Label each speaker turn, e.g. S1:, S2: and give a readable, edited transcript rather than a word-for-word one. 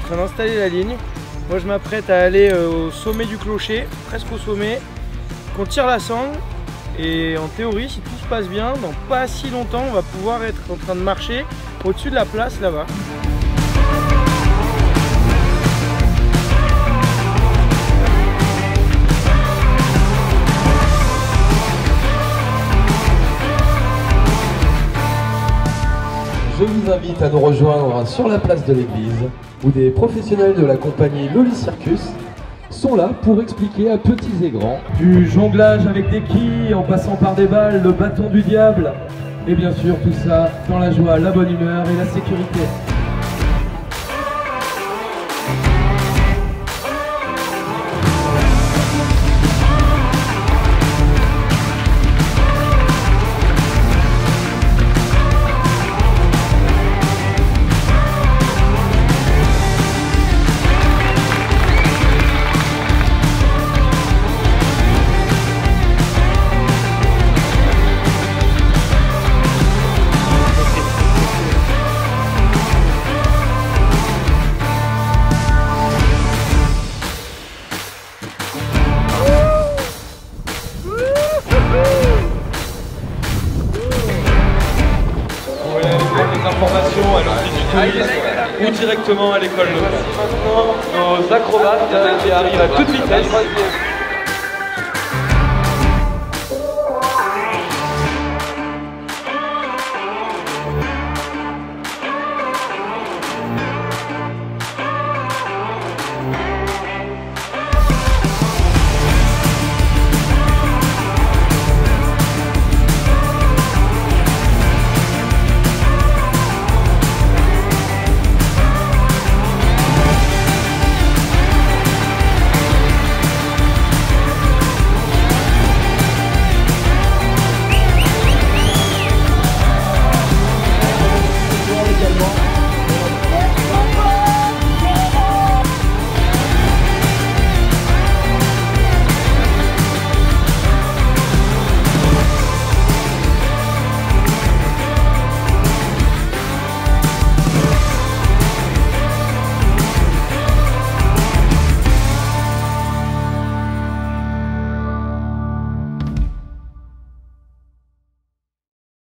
S1: train d'installer la ligne. Moi je m'apprête à aller au sommet du clocher, presque au sommet, qu'on tire la sangle. Et en théorie, si tout se passe bien, dans pas si longtemps, on va pouvoir être en train de marcher au-dessus de la place là-bas.
S2: Je vous invite à nous rejoindre sur la place de l'église où des professionnels de la compagnie Loli Circus sont là pour expliquer à petits et grands du jonglage avec des quilles en passant par des balles, le bâton du diable et bien sûr tout ça dans la joie, la bonne humeur et la sécurité.
S3: Informations à l'office du tourisme ou directement à l'école locale. Maintenant, nos acrobates qui arrivent à toute vitesse.